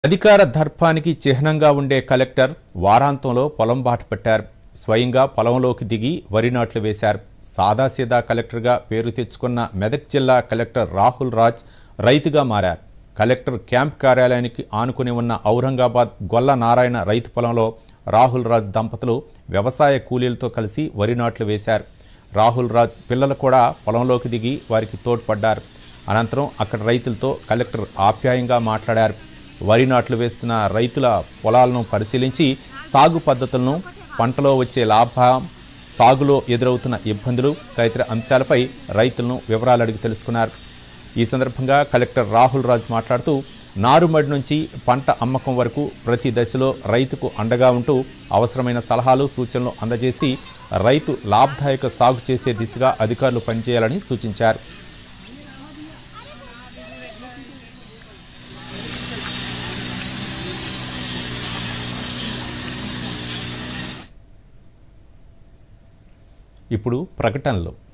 అధికార దర్పానికి చిహ్నంగా ఉండే కలెక్టర్ వారాంతంలో పొలం బాట పట్టారు. స్వయంగా పొలంలోకి దిగి వరి నాట్లు వేశారు. సాదాసీదా కలెక్టర్గా పేరు తెచ్చుకున్న మెదక్ జిల్లా కలెక్టర్ రాహుల్ రాజ్ రైతుగా మారారు. కలెక్టర్ క్యాంప్ కార్యాలయానికి ఆనుకుని ఉన్న ఔరంగాబాద్ గొల్ల నారాయణ రైతు పొలంలో రాహుల్ రాజ్ దంపతులు వ్యవసాయ కూలీలతో కలిసి వరి నాట్లు వేశారు. రాహుల్ రాజ్ పిల్లలు కూడా పొలంలోకి దిగి వారికి తోడ్పడ్డారు. అనంతరం అక్కడ రైతులతో కలెక్టర్ ఆప్యాయంగా మాట్లాడారు. వరి నాట్లు వేస్తున్న రైతుల పొలాలను పరిశీలించి సాగు పద్ధతులను, పంటలో వచ్చే లాభం, సాగులో ఎదురవుతున్న ఇబ్బందులు తదితర అంశాలపై రైతులను వివరాలు అడిగి తెలుసుకున్నారు. ఈ సందర్భంగా కలెక్టర్ రాహుల్ రాజ్ మాట్లాడుతూ నారుమడి నుంచి పంట అమ్మకం వరకు ప్రతి దశలో రైతుకు అండగా ఉంటూ అవసరమైన సలహాలు, సూచనలు అందజేసి రైతు లాభదాయక సాగు చేసే దిశగా అధికారులు పనిచేయాలని సూచించారు. ఇప్పుడు ప్రకటనలు.